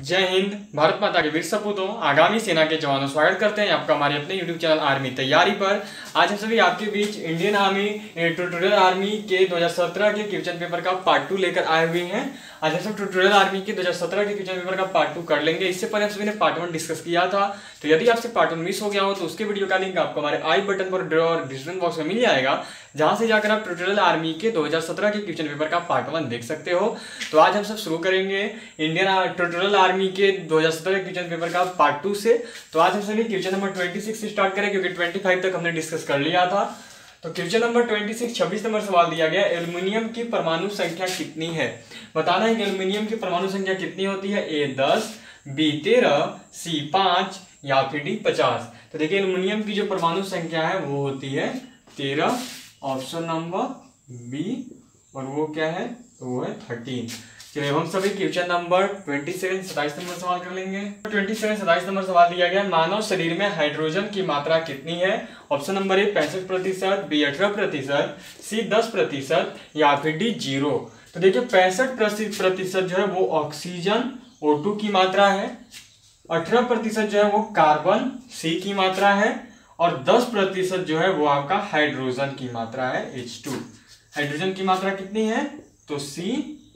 जय हिंद। भारत माता के वीर सपूतों, आगामी सेना के जवानों, स्वागत करते हैं आपका हमारे अपने यूट्यूब चैनल आर्मी तैयारी पर। आज हम सभी आपके बीच इंडियन आर्मी ट्यूटोरियल आर्मी के 2017 के क्वेश्चन पेपर का पार्ट 2 लेकर आए हुए हैं। आज हम सब ट्यूटोरियल आर्मी के 2017 के क्वेश्चन पेपर का पार्ट 2 कर लेंगे। इससे पहले हम सभी ने पार्ट 1 डिस्कस किया था, तो यदि आपसे पार्ट 1 मिस हो गया हो तो उसके वीडियो का लिंक आपको हमारे आई बटन पर और डिस्क्रिप्शन बॉक्स में मिल जाएगा, जहां से जाकर आप ट्यूटोरियल आर्मी के 2017 के क्वेश्चन पेपर का पार्ट 1 देख सकते हो। तो आज हम सब शुरू करेंगे इंडियन ट्यूटोरियल आर्मी के 2017 के क्वेश्चन पेपर का पार्ट 2 से। तो आज हम सभी क्वेश्चन नंबर 26 से स्टार्ट करें, क्योंकि 25 तक हमने डिस्कस कर लिया था। तो क्वेश्चन नंबर 26 26 नंबर सवाल दिया गया, एल्युमिनियम की परमाणु संख्या कितनी है। बताना है कि एल्युमिनियम की परमाणु संख्या कितनी होती है। ए 10, बी 13, सी 5 या फिर डी 50। तो देखिए एल्युमिनियम की जो परमाणु संख्या है वो होती है 13, ऑप्शन नंबर बी, और वो क्या है, तो वो है 13। चलिए हम सभी क्वेश्चन नंबर 27 27 नंबर सवाल कर लेंगे। 27 27 नंबर सवाल दिया गया, मानव शरीर में हाइड्रोजन की मात्रा कितनी है। Option number A 65%, B 18%, C 10% या फिर डी 0। तो देखिए 65% जो है वो ऑक्सीजन O2 की मात्रा है, 18% जो है वो कार्बन C की मात्रा है, और 10% जो है वो आपका हाइड्रोजन की मात्रा है H2। हाइड्रोजन की मात्रा कितनी है, तो C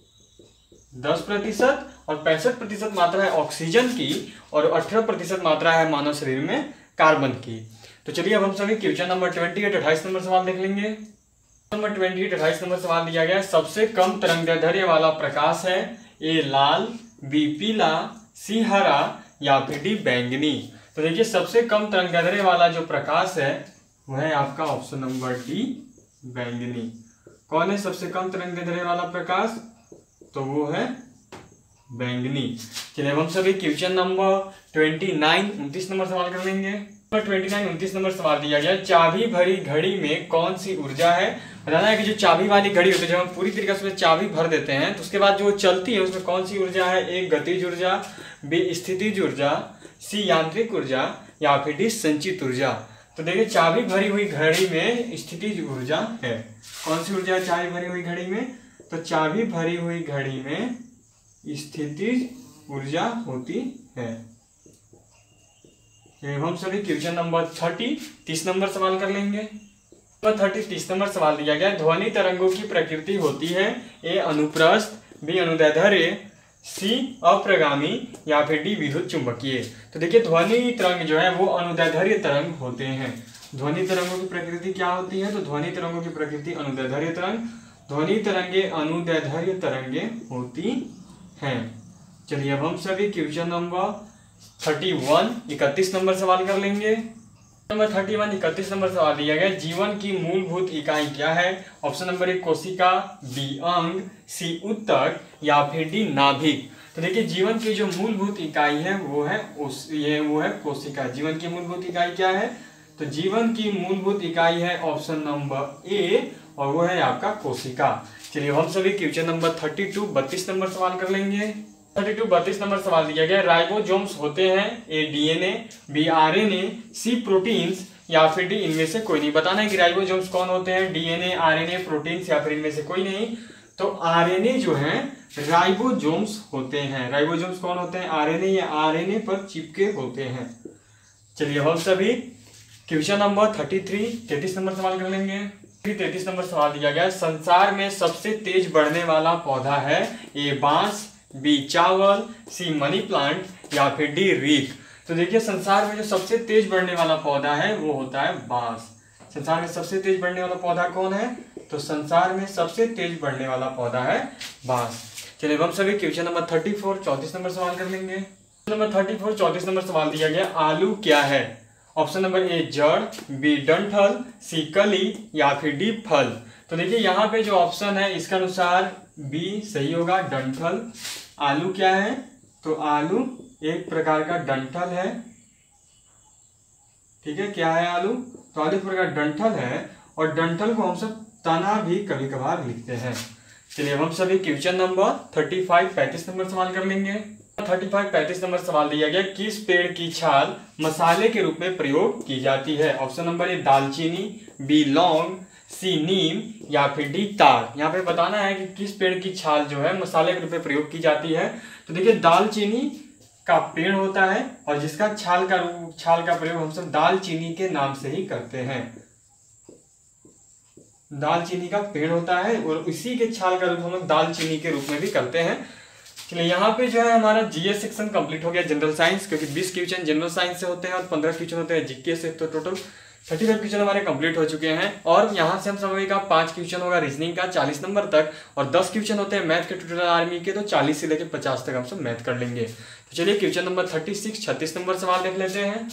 10% और 65% मात्रा है ऑक्सीजन की, और 18% मात्रा है मानव शरीर में कार्बन की। तो चलिए अब हम सभी क्वेश्चन नंबर 28 28 नंबर सवाल देख लेंगे। नंबर 28 28 नंबर सवाल दिया गया, सबसे कम तरंगदैर्ध्य वाला प्रकाश है। ए लाल, बी पीला, सी हरा या फिर डी बैंगनी। तो देखिए सबसे कम तरंगदैर्ध्य वाला जो प्रकाश है वह है आपका ऑप्शन नंबर डी बैंगनी। कौन है सबसे कम तरंगदैर्ध्य वाला प्रकाश, तो वो है बैंगनी। चलिए हम सभी क्वेश्चन नंबर 29 29 नंबर सवाल कर लेंगे। 29 29 नंबर सवाल दिया गया, चाबी भरी घड़ी में कौन सी ऊर्जा है। बताना है कि जो चाबी वाली घड़ी होती है, जब हम पूरी तरीके से चाबी भर देते हैं तो उसके बाद जो चलती है उसमें कौन सी ऊर्जा है। ए गतिज ऊर्जा, बी स्थितिज ऊर्जा, सी यांत्रिक ऊर्जा या फिर डी संचित ऊर्जा। तो देखिए चाबी भरी हुई घड़ी में स्थितिज ऊर्जा है। कौन सी ऊर्जा है चाबी भरी हुई घड़ी में, तो चाबी भरी हुई घड़ी में स्थितिज ऊर्जा होती है। हम सभी क्वेश्चन नंबर 30 नंबर सवाल कर लेंगे। 30 नंबर सवाल दिया गया, ध्वनि तरंगों की प्रकृति होती है। ए अनुप्रस्थ, बी अनुदैर्ध्य, सी अप्रगामी या फिर डी विद्युत चुंबकीय। तो देखिए ध्वनि तरंग जो है वो अनुदैर्ध्य तरंग होते हैं। ध्वनि तरंगों की प्रकृति क्या होती है, तो ध्वनि तरंगों की प्रकृति अनुदैर्ध्य तरंग, ध्वनि तरंगे अनुदैर्ध्य तरंगे होती हैं। चलिए अब हम सभी क्वेश्चन नंबर 31 31 नंबर सवाल कर लेंगे। नंबर 31 31 नंबर सवाल दिया गया, जीवन की मूलभूत इकाई क्या है। ऑप्शन नंबर ए कोशिका, बी अंग, सी ऊतक या फिर डी नाभिक। तो देखिए जीवन की जो मूलभूत इकाई है वो है कोशिका। जीवन की मूलभूत इकाई क्या है, तो जीवन की मूलभूत इकाई है ऑप्शन नंबर ए, और वो है आपका कोशिका। चलिए हम सभी क्वेश्चन नंबर 32 32 नंबर सवाल कर लेंगे। 32 32 नंबर सवाल दिया गया, राइबोसोम्स होते हैं। A DNA, B RNA, C proteins या फिर डी इनमें से कोई नहीं। बताना है कि राइबोसोम्स कौन होते हैं, डीएनए, आरएनए, प्रोटीन्स या फिर इनमें से कोई नहीं। तो आरएनए जो है राइबोसोम्स होते हैं। राइबोसोम्स कौन होते हैं, आरएनए या आरएनए पर चिपके होते हैं। चलिए हम सभी क्वेश्चन नंबर 33 नंबर सवाल कर लेंगे। 33 नंबर सवाल दिया गया, संसार में सबसे तेज बढ़ने वाला पौधा है। ए बांस, बी चावल, सी मनी प्लांट या फिर डी रीख। तो देखिए संसार में जो सबसे तेज बढ़ने वाला पौधा है वो होता है बांस। संसार में सबसे तेज बढ़ने वाला पौधा कौन है, तो संसार में सबसे तेज बढ़ने वाला पौधा है बांस। चलिए हम सभी क्वेश्चन नंबर 34 34 नंबर सवाल कर लेंगे। नंबर 34 34 नंबर सवाल दिया गया, आलू क्या है। ऑप्शन नंबर ए जड़, बी डंठल, सी कली या फिर डी फल। तो देखिए यहाँ पे जो ऑप्शन है इसके अनुसार बी सही होगा, डंठल। आलू क्या है, तो आलू एक प्रकार का डंठल है। ठीक है, क्या है आलू, तो आलू एक प्रकार डंठल है, और डंठल को हम सब तना भी कभी कभार लिखते हैं। चलिए हम सभी क्वेश्चन नंबर 35 35 नंबर सवाल कर लेंगे। 35 35 नंबर सवाल दिया गया, किस पेड़ की छाल मसाले के रूप में प्रयोग की जाती है। ऑप्शन नंबर ए दालचीनी, बी लौंग, सी नीम या फिर डी तार। यहाँ पे बताना है कि किस पेड़ की छाल जो है मसाले के रूप में प्रयोग की जाती है। तो देखिए दालचीनी का पेड़ होता है और जिसका छाल का प्रयोग हम सब दालचीनी के नाम से ही करते हैं। दालचीनी का पेड़ होता है और इसी के छाल का रूप हम लोग दालचीनी के रूप में भी करते हैं। चलिए यहाँ पे जो है हमारा जीएस सेक्शन कंप्लीट हो गया, जनरल साइंस, क्योंकि 20 क्वेश्चन जनरल साइंस से होते हैं और 15 क्वेश्चन होते हैं जीके से, तो टोटल 35 क्वेश्चन हमारे कंप्लीट हो चुके हैं। और यहाँ से हम समझेगा 5 क्वेश्चन होगा रीजनिंग का 40 नंबर तक, और 10 क्वेश्चन होते हैं मैथ के ट्यूटोरियल आर्मी के, तो 40 से लेकर 50 तक हम सब मैथ कर लेंगे। तो चलिए क्वेश्चन नंबर 36 नंबर सवाल देख लेते हैं।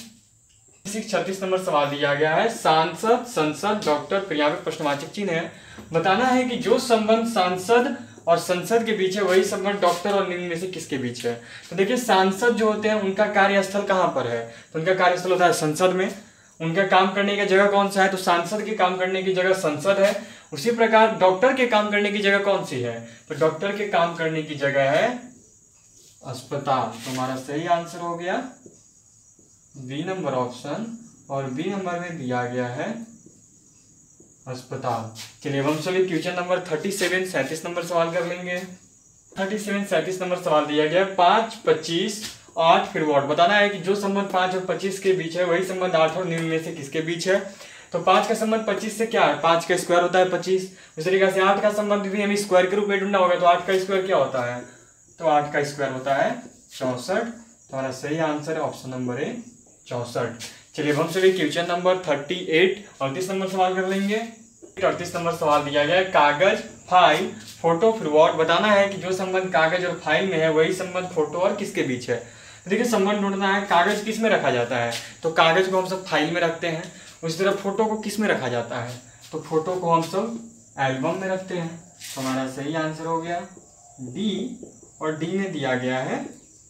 36 नंबर सवाल दिया गया है, सांसद, संसद, डॉक्टर, प्रिया में प्रश्नवाचक चिन्ह है। बताना है कि जो संबंध सांसद और संसद के बीच है वही संबंध डॉक्टर और निम्न में से किसके बीच है। तो देखिए सांसद जो होते हैं उनका कार्यस्थल कहाँ पर है, तो उनका कार्यस्थल होता है संसद में। उनका काम करने की जगह कौन सा है, तो सांसद के काम करने की जगह संसद है। उसी प्रकार डॉक्टर के काम करने की जगह कौन सी है, तो डॉक्टर के काम करने की जगह है अस्पताल। तो हमारा सही आंसर हो गया बी नंबर ऑप्शन, और बी नंबर में दिया गया है अस्पताल। चलिए हम सभी क्वेश्चन नंबर 37 नंबर सवाल कर लेंगे। 37 नंबर सवाल दिया गया 5, 25, 8 फिर वॉट। बताना है कि जो संबंध 5 और 25 के बीच है वही संबंध 8 और निम्न में से किसके बीच है। तो 5 का संबंध 25 से क्या है, 5 का स्क्वायर होता है 25। उस तरीके से 8 का संबंध भी हमें स्क्वायर के रूप में ढूंढना होगा, तो 8 का स्क्वायर क्या होता है, तो 8 का स्क्वायर होता है 64। तो हमारा सही आंसर है ऑप्शन नंबर ए 64। चलिए हम सभी क्वेश्चन नंबर 38 नंबर सवाल कर लेंगे। 38 नंबर सवाल दिया गया है, कागज, फाइल, फोटो फिर वॉट। बताना है कि जो संबंध कागज और फाइल में है वही संबंध फोटो और किसके बीच है। तो देखिए संबंध ढूंढना है, कागज किस में रखा जाता है, तो कागज को हम सब फाइल में रखते हैं। उसी तरह फोटो को किस में रखा जाता है, तो फोटो को हम सब एल्बम में रखते हैं। तो हमारा सही आंसर हो गया डी, और डी में दिया गया है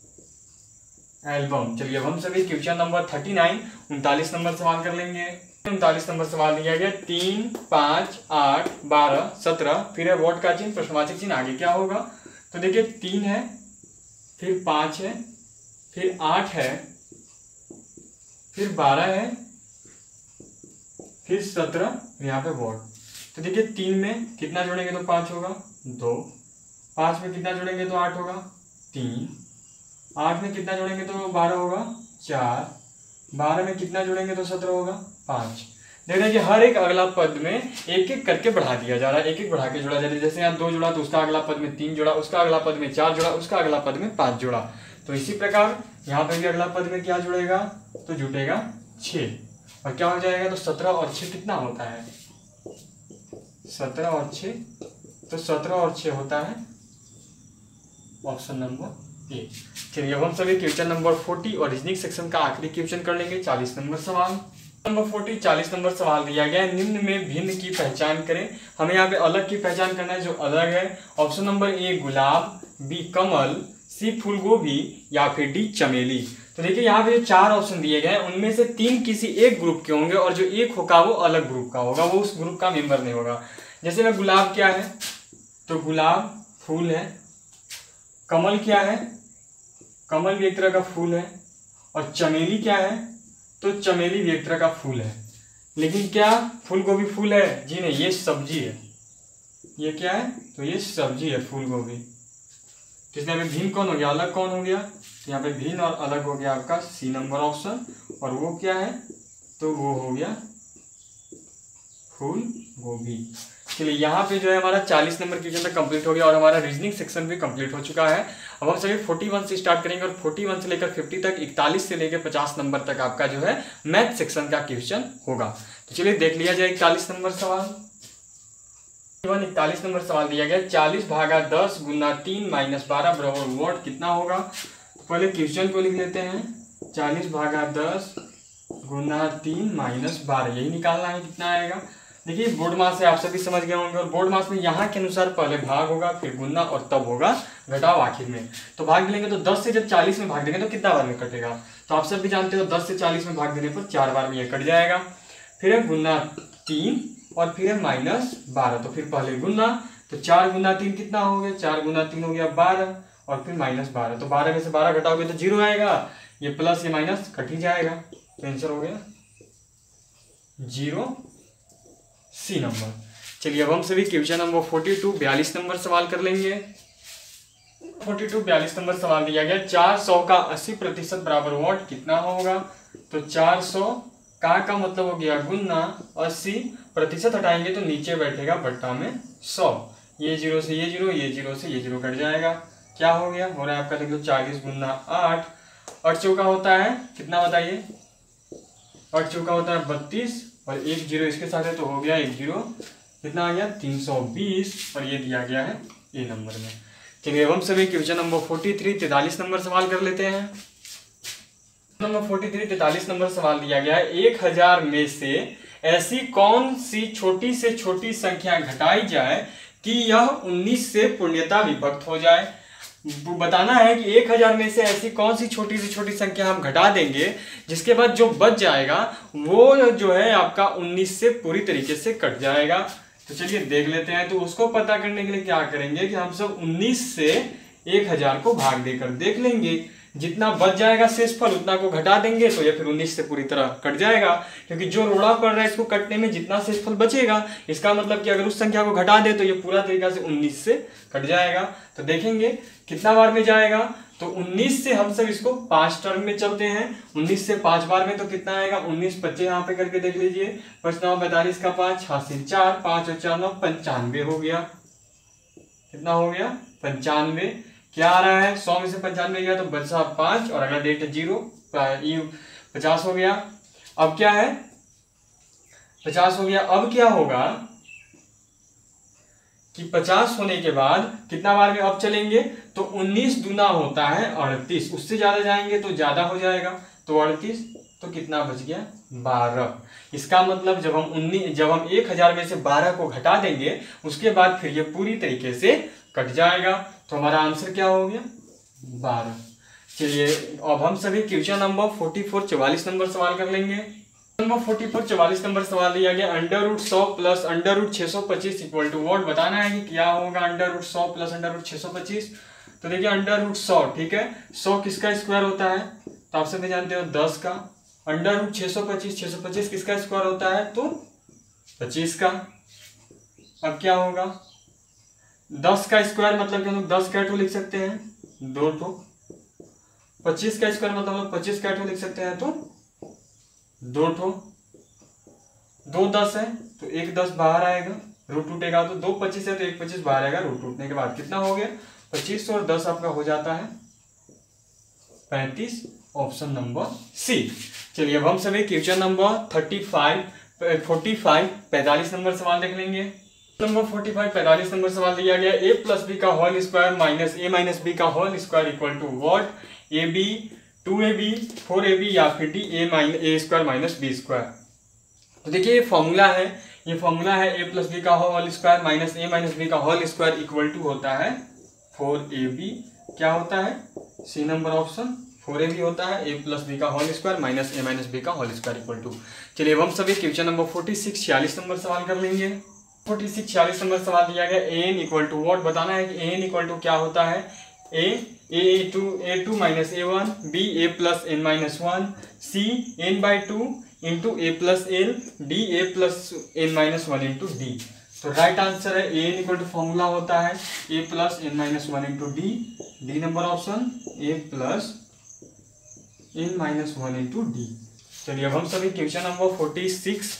एल्बम। चलिए अब हम सभी क्वेश्चन नंबर 39 नंबर सवाल कर लेंगे। 39 नंबर सवाल दिया गया 3, 5, 8, 12, 17 फिर है वॉट का चिन्ह, प्रश्नवाचक चिन्ह, आगे क्या होगा। तो देखिए 3 है, फिर 5 है, फिर 8 है, फिर 12 है, फिर 17, यहाँ पे वॉट। तो देखिए 3 में कितना जोड़ेंगे तो 5 होगा 2, 5 में कितना जोड़ेंगे तो 8 होगा 3, 8 में कितना जोड़ेंगे तो 12 होगा 4, 12 में कितना जोड़ेंगे तो 17 होगा 5। देख रहे हैं कि हर एक अगला पद में एक एक करके बढ़ा दिया जा रहा है, एक एक बढ़ा के जोड़ा जा रहा है। जैसे यहाँ 2 जोड़ा तो उसका अगला पद में 3 जोड़ा, उसका अगला पद में 4 जोड़ा, उसका अगला पद में 5 जोड़ा। तो इसी प्रकार यहाँ पे भी अगला पद में क्या जुड़ेगा, तो जुटेगा 6, और क्या हो जाएगा, तो 17 और 6 कितना होता है, 17 और 6, तो 17 और 6 होता है ऑप्शन नंबर ए। चलिए अब हम सभी क्वेश्चन नंबर 40 और रीजनिंग सेक्शन का आखिरी क्वेश्चन कर लेंगे। 40 नंबर सवाल। नंबर 40 40 नंबर सवाल दिया गया है, निम्न में भिन्न की पहचान करें। हमें यहाँ पे अलग की पहचान करना है, जो अलग है। ऑप्शन नंबर ए गुलाब, बी कमल, सी फूलगोभी, या फिर डी चमेली। तो देखिए यहाँ पे जो 4 ऑप्शन दिए गए हैं उनमें से 3 किसी एक ग्रुप के होंगे, और जो एक होगा वो अलग ग्रुप का होगा, वो उस ग्रुप का मेंबर नहीं होगा। जैसे में गुलाब क्या है, तो गुलाब फूल है। कमल क्या है, कमल भी एक तरह का फूल है। और चमेली क्या है, तो चमेली भी एक तरह का फूल है। लेकिन क्या फूल गोभी फूल है, जी नहीं, ये सब्जी है। ये क्या है, तो ये सब्जी है फूल गोभी। तो इसमें भिन्न कौन हो गया, अलग कौन हो गया, तो यहाँ पे भिन्न और अलग हो गया आपका सी नंबर ऑप्शन। और वो क्या है, तो वो हो गया फूल गोभी। चलिए यहाँ पे जो है हमारा 40 नंबर क्वेश्चन तक कंप्लीट हो गया, और हमारा रीजनिंग सेक्शन भी कंप्लीट हो चुका है। अब हम सभी 41 से स्टार्ट करेंगे, और 41 से लेकर 50 तक, 41 से लेकर 50 नंबर तक आपका जो है मैथ सेक्शन का क्वेश्चन होगा। तो चलिए देख लिया जाए 41 नंबर सवाल। 41 नंबर सवाल दिया गया 40 भागा 10 गुना 3 माइनस 12 बराबर वॉट कितना होगा। तो पहले क्वेश्चन को लिख लेते हैं, 40 भागा 10 गुना 3 माइनस 12, यही निकालना है कितना आएगा। देखिए बोर्ड मास से आप सभी समझ गए होंगे, और बोर्ड मास में यहाँ के अनुसार पहले भाग होगा, फिर गुना, और तब होगा घटाव आखिर में। तो भाग लेंगे तो 10 से जब 40 में भाग देंगे तो कितना बार में कटेगा, तो आप सब भी जानते हो 10 से 40 में भाग देने पर 4 बार में ये कट जाएगा। फिर है गुना 3 और फिर है माइनस 12, तो फिर पहले गुना, तो 4 गुना 3 कितना हो गया, 4 गुना 3 हो गया 12, और फिर माइनस 12, तो 12 में से 12 घटाओगे तो 0 आएगा, ये प्लस ये माइनस कट ही जाएगा। तो आंसर हो गया 0 सी नंबर। चलिए अब हम सभी क्वेश्चन नंबर 42 42 नंबर सवाल कर लेंगे। 42 42 नंबर सवाल दिया गया 400 का 80% बराबर वॉट कितना होगा। तो 400 का मतलब हो गया गुना 80%, हटाएंगे तो नीचे बैठेगा बट्टा में 100, ये जीरो से ये जीरो, ये जीरो से ये जीरो कट जाएगा। क्या हो गया, हो रहा है आपका, देख लो 40 गुना 8, 8 चौका होता है कितना बताइए, 8 चौका होता है 32 और एक जीरो इसके साथ है तो हो गया एक जीरो, कितना आ गया 320 और ये दिया गया है ए नंबर में। चलिए अब हम सभी क्वेश्चन नंबर 43 43 नंबर सवाल कर लेते हैं। नंबर 43 43 नंबर सवाल दिया गया है 1000 में से ऐसी कौन सी छोटी से छोटी संख्या घटाई जाए कि यह 19 से पूर्णतः विभक्त हो जाए। बताना है कि 1000 में से ऐसी कौन सी छोटी से छोटी संख्या हम घटा देंगे जिसके बाद जो बच जाएगा वो जो है आपका 19 से पूरी तरीके से कट जाएगा। तो चलिए देख लेते हैं। तो उसको पता करने के लिए क्या करेंगे कि हम सब 19 से 1000 को भाग देकर देख लेंगे, जितना बच जाएगा शेषफल उतना को घटा देंगे तो ये फिर 19 से पूरी तरह कट जाएगा, क्योंकि जो रोड़ा पड़ रहा है इसको कटने में जितना शेषफल बचेगा इसका मतलब कि अगर उस संख्या को घटा दे तो ये पूरा तरीका से 19 से कट जाएगा। तो देखेंगे कितना बार में जाएगा, तो 19 से हम सब इसको 5 टर्म में चलते हैं, 19 से 5 बार में तो कितना आएगा 19 25 यहाँ पे करके देख लीजिए, 5 9 42 का 5 हासिल 4, 5 और 4 9 95 हो गया। कितना हो गया 95। क्या आ रहा है 100 में से 95 गया तो बचा 5 और अगला डेट 0, 50 हो गया। अब क्या है 50 हो गया। अब क्या होगा कि 50 होने के बाद कितना बार में अब चलेंगे, तो 19 दूना होता है 38, उससे ज्यादा जाएंगे तो ज्यादा हो जाएगा, तो 38 तो कितना बच गया 12। इसका मतलब जब हम 1000 में से 12 को घटा देंगे उसके बाद फिर ये पूरी तरीके से कट जाएगा, तो हमारा आंसर क्या हो गया 12। चलिए अब हम सभी क्वेश्चन नंबर 44 44 नंबर सवाल कर लेंगे। नंबर 44 44 नंबर सवाल दिया गया √100 प्लस √625 इक्वल टू वॉट। बताना है कि क्या होगा √100 प्लस √625। तो देखिए √100 ठीक है, 100 किसका स्क्वायर होता है, तो आप सभी जानते हो 10 का, √625 625 किसका स्क्वायर होता है तो 25 का। अब क्या होगा 10 का स्क्वायर मतलब कि हम लोग 10 का टू लिख सकते हैं 2 टू, 25 का स्क्वायर मतलब हम लोग 25 का टू लिख सकते हैं तो 2 ठो, 2 10 है तो 1 10 बाहर आएगा, रूट टूटेगा तो 2 25 है तो 1 25 बाहर आएगा, रूट टूटने के बाद कितना हो गया 25 और 10 आपका हो जाता है 35, ऑप्शन नंबर सी। चलिए अब हम सभी क्वेश्चन नंबर 45 नंबर सवाल देख लेंगे। नंबर 45 45 नंबर सवाल दिया गया a प्लस बी का whole square minus a minus B का whole square equal to what, A B 2ab 4ab या फिर D A square minus B square. तो देखिए ये फॉर्मूला है a प्लस बी का whole square minus a minus B का whole square equal to होता है 4ab। क्या होता है सी नंबर ऑप्शन 4ab होता है, a प्लस बी का whole square minus a minus B का होल स्क्वायर इक्वल टू। चलिए अब हम सभी क्वेश्चन नंबर 46 46 नंबर सवाल कर लेंगे। 46 46 नंबर सवाल दिया गया an इक्वल टू वॉट। बताना है कि an इक्वल टू क्या होता है, a2 minus a1, b a plus n minus 1, c n/2 into a plus l, d a plus n minus 1 into D. तो राइट आंसर है an इक्वल टू फॉर्मूला होता है a plus n minus 1 into D, D number option a plus n minus 1 into D. चलिए अब हम सभी question number 47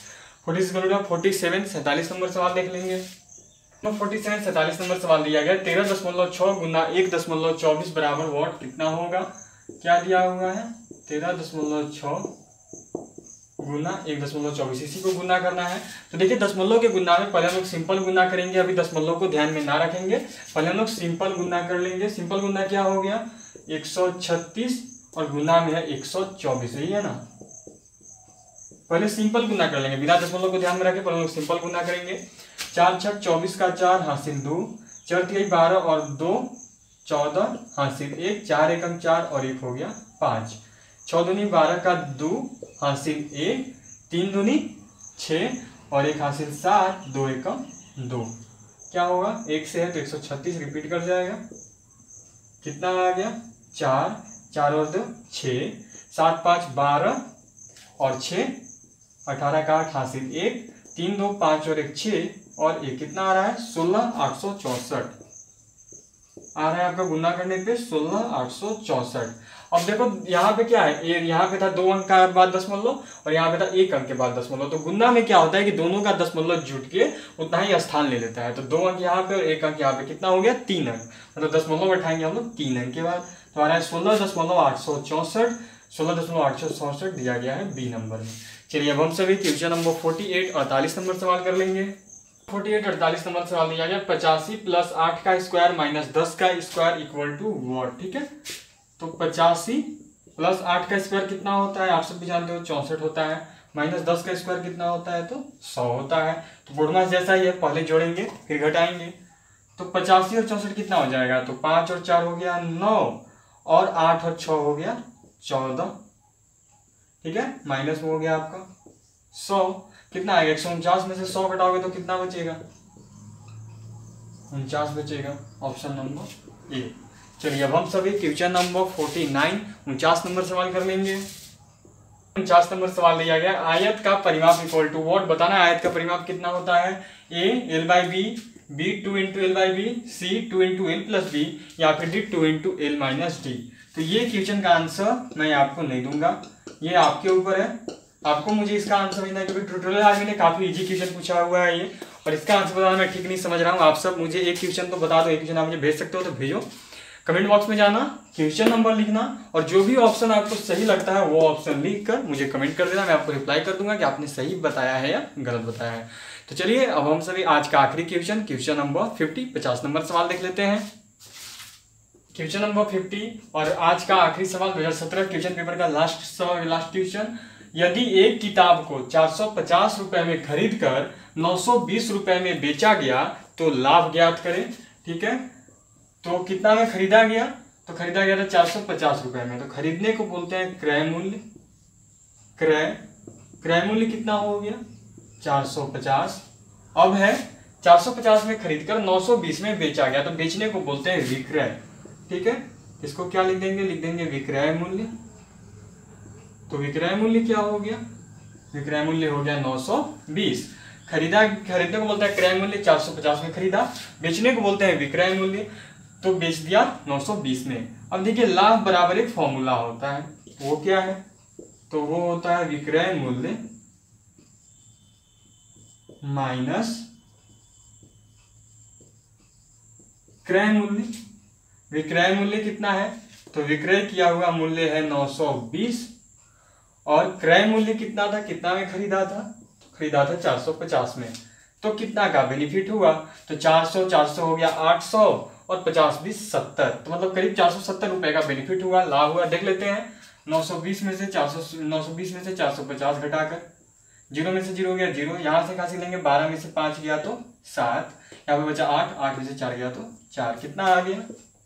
47 number सवाल देख लेंगे। 47 47 नंबर सवाल दिया गया 13.6 गुना 1.24 बराबर वॉट कितना होगा। क्या दिया हुआ है 13.6 गुना 1.24, इसी को गुना करना है। तो देखिए दशमलव के गुना में पहले हम लोग सिंपल गुना करेंगे, अभी दशमलव को ध्यान में ना रखेंगे, पहले हम लोग सिंपल गुना कर लेंगे। सिंपल गुना क्या हो गया 136 और गुना में है 124, यही है ना। पहले सिंपल गुना कर लेंगे बिना दशमलव को ध्यान में रखे, पहले हम लोग सिंपल गुना करेंगे। 4 6 24 का 4 हासिल 2, 4 3 12 और 2 14 हासिल 1, 4 एकम 4 और 1 हो गया 5, 6 दूनी 12 का 2 हासिल 1, 3 दूनी 6 और 1 हासिल 7, 2 एकम 2। क्या होगा 1 से है तो 136 रिपीट कर जाएगा, कितना आ गया 4 4 और 2 6, 7 5 12 और 6 18 का 8 हासिल 1, 3 2 5 और 1 6 और 1 कितना आ रहा है 16 864। आ रहा है आपका गुना करने पे 16,864। अब देखो यहाँ पे क्या है, यहाँ पे था 2 अंक का बाद दशमलव और यहाँ पे था 1 अंक के बाद दशमलव। तो गुना में क्या होता है कि दोनों का दशमलव जुट के उतना ही स्थान ले लेता है। तो 2 अंक यहाँ पे और 1 अंक यहाँ पे, कितना हो गया 3 अंक, मतलब दशमलव बैठाएंगे हम लोग 3 अंक के बाद। तो आ रहा है 16,864, 16,864 दिया गया है बी नंबर में। चलिए अब हम सभी क्वेश्चन नंबर 48 48 नंबर सवाल कर लेंगे। 48 48 नंबर सवाल दिया गया 85 + 8 का स्क्वायर - 10 का स्क्वायर इक्वल टू व्हाट। ठीक है, तो 85 + 8 का स्क्वायर कितना होता है, आप सब भी जानते हो 64 होता है, -10 का स्क्वायर कितना होता है, तो 100 होता है। तो बोर्डमास जैसा ही है, पहले जोड़ेंगे फिर घटाएंगे। तो 85 और 64 कितना हो जाएगा, तो 5 और 4 हो गया 9 और 8 और 6 हो गया 14। ठीक है, माइनस में हो गया आपका 100, कितना आएगा 149 में से 100 घटाओगे तो कितना बचेगा, 49 बचेगा, ऑप्शन नंबर ए। चलिए अब हम सभी क्वेश्चन नंबर 49 49 नंबर सवाल कर लेंगे। 49 नंबर सवाल दिया गया आयत का परिमाप इक्वल टू व्हाट। बताना है आयत का परिमाप कितना होता है, ए l/b, b 2 × l/b, c 2 × l + b या फिर d 2 × l - d। तो ये क्वेश्चन का आंसर मैं आपको नहीं दूंगा, ये आपके ऊपर है, आपको मुझे इसका आंसर देना है, क्योंकि ट्यूटोरियल आर्मी ने काफी इजी क्वेश्चन पूछा हुआ है ये, और इसका आंसर बताना मैं ठीक नहीं समझ रहा हूँ। आप सब मुझे एक क्वेश्चन तो बता दो, एक क्वेश्चन आप मुझे भेज सकते हो तो भेजो, कमेंट बॉक्स में जाना, क्वेश्चन नंबर लिखना और जो भी ऑप्शन आपको सही लगता है वो ऑप्शन लिख कर मुझे कमेंट कर देना, मैं आपको रिप्लाई कर दूंगा कि आपने सही बताया है या गलत बताया है। तो चलिए अब हम सभी आज का आखिरी क्वेश्चन नंबर 50 नंबर सवाल देख लेते हैं। क्वेश्चन नंबर 50 और आज का आखिरी सवाल 2017 क्वेश्चन पेपर का लास्ट क्वेश्चन। यदि एक किताब को 450 रुपए में खरीद कर 920 रुपए में बेचा गया तो लाभ ज्ञात करें। ठीक है, तो कितना में खरीदा गया, तो खरीदा गया था 450 रुपए में, तो खरीदने को बोलते हैं क्रय मूल्य। क्रय मूल्य कितना हो गया 450। अब है 450 में खरीदकर 920 में बेचा गया, तो बेचने को बोलते हैं विक्रय। ठीक है, इसको क्या लिख देंगे, लिख देंगे विक्रय मूल्य। तो विक्रय मूल्य क्या हो गया, विक्रय मूल्य हो गया 920। खरीदने को बोलता है क्रय मूल्य, 450 में खरीदा, बेचने को बोलते हैं विक्रय मूल्य, तो बेच दिया 920 में। अब देखिए लाभ बराबर एक फॉर्मूला होता है, वो क्या है, तो वो होता है विक्रय मूल्य माइनस क्रय मूल्य। विक्रय मूल्य कितना है, तो विक्रय किया हुआ मूल्य है 920 और क्रय मूल्य कितना था, कितना में खरीदा था, खरीदा था 450 में। तो कितना का बेनिफिट हुआ, तो 400 हो गया 800 और 50 20 70, तो मतलब करीब 470 रुपए का बेनिफिट हुआ, लाभ हुआ। देख लेते हैं 920 में से 450 घटाकर 0 में से 0 गया 0, यहाँ से खासी लेंगे 12 में से 5 गया तो 7, यहाँ पे बचा 8 में से 4 गया तो 4, कितना आ गया।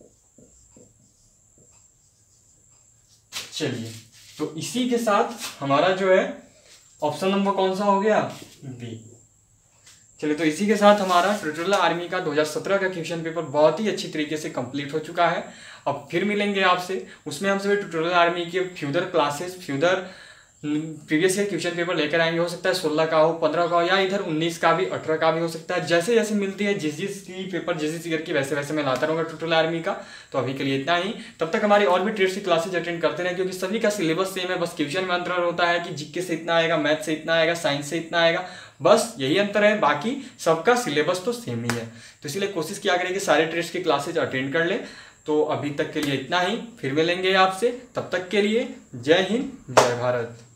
चलिए तो इसी के साथ हमारा जो है ऑप्शन नंबर कौन सा हो गया, बी। चलिए तो इसी के साथ हमारा ट्यूटोरियल आर्मी का 2017 का क्वेश्चन पेपर बहुत ही अच्छी तरीके से कंप्लीट हो चुका है। अब फिर मिलेंगे आपसे, उसमें हम सभी ट्यूटोरियल आर्मी के future classes, future previous year question paper लेकर आएंगे। हो सकता है 16 का हो, 15 का हो, या इधर 19 का भी, 18 का भी हो सकता है। जैसे जैसे मिलती है जिस की पेपर जिस ईयर की, वैसे वैसे मैं लाता रहूँगा ट्यूटोरियल आर्मी का। तो अभी के लिए इतना ही, तब तक हमारी और भी ट्रेड्स की क्लासेज अटेंड करते रहें, क्योंकि सभी का सिलेबस सेम है, बस क्वेश्चन में अंतर होता है कि जीके से इतना आएगा, मैथ से इतना आएगा, साइंस से इतना आएगा, बस यही अंतर है, बाकी सबका सिलेबस तो सेम ही है। तो इसलिए कोशिश किया करें कि सारे ट्रेड्स की क्लासेज अटेंड कर ले। तो अभी तक के लिए इतना ही, फिर मिलेंगे आपसे, तब तक के लिए जय हिंद जय भारत।